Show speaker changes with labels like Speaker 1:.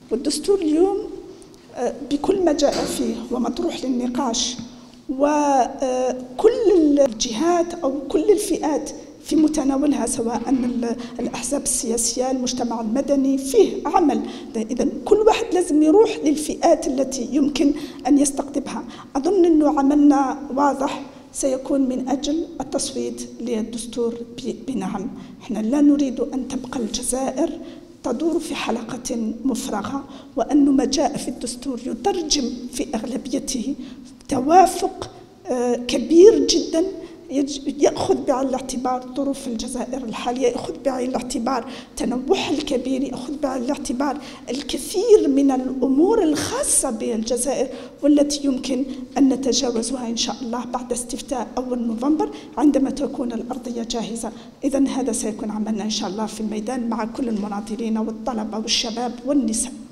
Speaker 1: والدستور اليوم بكل ما جاء فيه ومطروح للنقاش، وكل الجهات أو كل الفئات في متناولها، سواء الأحزاب السياسية، المجتمع المدني، فيه عمل. إذن كل واحد لازم يروح للفئات التي يمكن أن يستقطبها. أظن أنه عملنا واضح سيكون من أجل التصويت للدستور بنعم. احنا لا نريد أن تبقى الجزائر تدور في حلقة مفرغة، وأن ما جاء في الدستور يترجم في أغلبيته توافق كبير جدا يأخذ بعين الاعتبار ظروف الجزائر الحالية، يأخذ بعين الاعتبار تنوعها الكبير، يأخذ بعين الاعتبار الكثير من الأمور الخاصة بالجزائر والتي يمكن أن نتجاوزها إن شاء الله بعد استفتاء أول نوفمبر عندما تكون الأرضية جاهزة. إذن هذا سيكون عملنا إن شاء الله في الميدان مع كل المناضلين والطلبة والشباب والنساء.